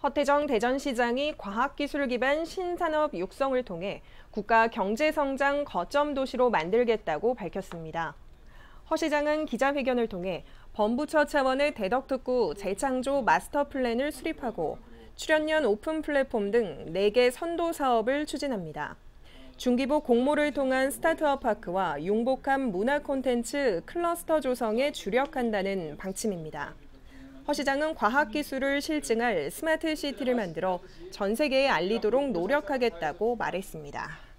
허태정 대전시장이 과학기술 기반 신산업 육성을 통해 국가 경제성장 거점 도시로 만들겠다고 밝혔습니다. 허 시장은 기자회견을 통해 범부처 차원의 대덕특구 재창조 마스터 플랜을 수립하고 출연연 오픈 플랫폼 등 4개 선도 사업을 추진합니다. 중기부 공모를 통한 스타트업 파크와 융복합 문화 콘텐츠 클러스터 조성에 주력한다는 방침입니다. 허 시장은 과학기술을 실증할 스마트 시티를 만들어 전 세계에 알리도록 노력하겠다고 말했습니다.